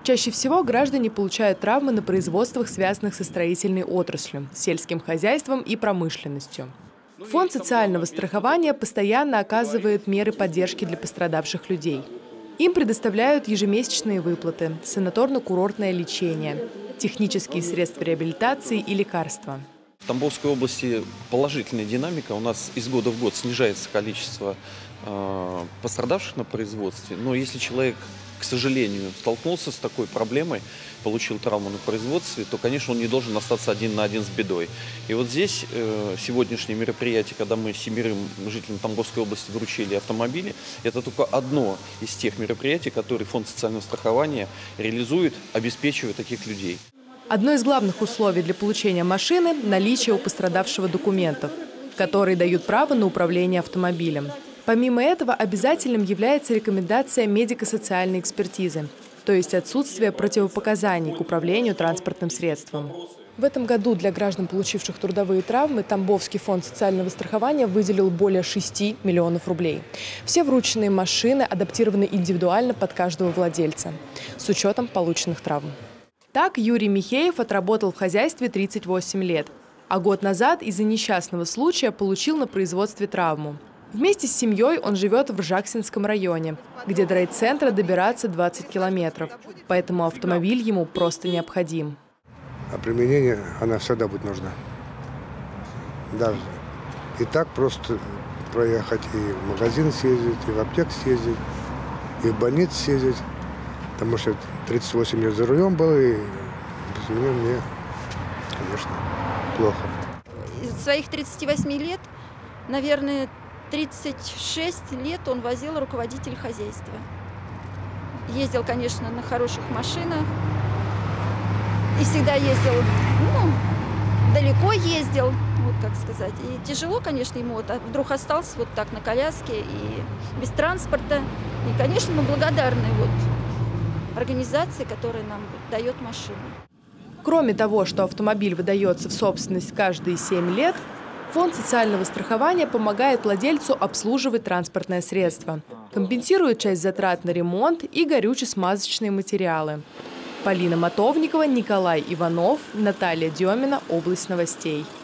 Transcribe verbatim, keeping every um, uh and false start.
Чаще всего граждане получают травмы на производствах, связанных со строительной отраслью, сельским хозяйством и промышленностью. Фонд социального страхования постоянно оказывает меры поддержки для пострадавших людей. Им предоставляют ежемесячные выплаты, санаторно-курортное лечение, технические средства реабилитации и лекарства. В Тамбовской области положительная динамика. У нас из года в год снижается количество э, пострадавших на производстве. Но если человек, к сожалению, столкнулся с такой проблемой, получил травму на производстве, то, конечно, он не должен остаться один на один с бедой. И вот здесь э, сегодняшнее мероприятие, когда мы семерым жителям Тамбовской области вручили автомобили, это только одно из тех мероприятий, которые Фонд социального страхования реализует, обеспечивая таких людей. Одно из главных условий для получения машины – наличие у пострадавшего документов, которые дают право на управление автомобилем. Помимо этого, обязательным является рекомендация медико-социальной экспертизы, то есть отсутствие противопоказаний к управлению транспортным средством. В этом году для граждан, получивших трудовые травмы, Тамбовский фонд социального страхования выделил более шести миллионов рублей. Все врученные машины адаптированы индивидуально под каждого владельца, с учетом полученных травм. Так, Юрий Михеев отработал в хозяйстве тридцать восемь лет, а год назад из-за несчастного случая получил на производстве травму. Вместе с семьей он живет в Ржаксинском районе, где до райцентра добираться двадцать километров, поэтому автомобиль ему просто необходим. А применение она всегда будет нужна. Даже и так просто проехать, и в магазин съездить, и в аптеку съездить, и в больницу съездить. Потому что тридцать восемь лет за рулем был, и без меня мне, конечно, плохо. Из своих тридцати восьми лет, наверное, тридцать шесть лет он возил руководитель хозяйства. Ездил, конечно, на хороших машинах. И всегда ездил, ну, далеко ездил, вот как сказать. И тяжело, конечно, ему вот вдруг остался вот так на коляске и без транспорта. И, конечно, мы благодарны вот организации, которая нам дает машину. Кроме того, что автомобиль выдается в собственность каждые семь лет, Фонд социального страхования помогает владельцу обслуживать транспортное средство, компенсирует часть затрат на ремонт и горюче-смазочные материалы. Полина Мотовникова, Николай Иванов, Наталья Демина, Область новостей.